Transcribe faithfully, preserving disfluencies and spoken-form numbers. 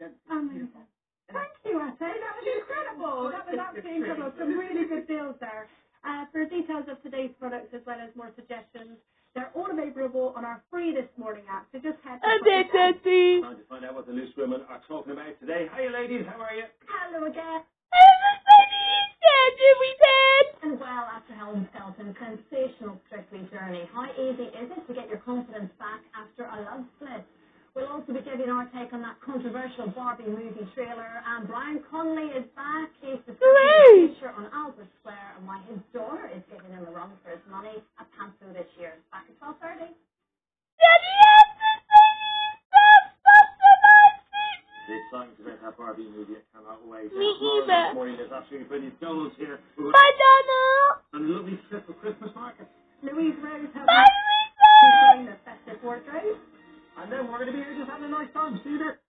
Amazing. Thank you, Ate. That was incredible. That was absolutely incredible. Some really good deals there. Uh, for details of today's products as well as more suggestions, they're all available on our free This Morning app. So just head to Time to find out what the loose women are talking about today. Hiya, ladies. How are you? Hello again. Everybody is dead, we dead. And well, after Helen Skelton's sensational Strictly journey, how easy is it to get your confidence back after a love split? We'll also be giving our take on that controversial Barbie movie trailer. And Brian Connolly is back. He's discussing the feature on Albert Square and why his daughter is giving him a run for his money at Pantsu this year. Back at twelve thirty. Daddy has to say stuff. What's the nice The exciting about that Barbie movie, I cannot wait. Me Tomorrow either. This morning, there's absolutely brilliant donuts here. Bye, Donald. And a lovely trip of Christmas market. Louise Rose has Bye, Louisa. designed a festive wardrobe. And then we're going to be here just having a nice time. See you there.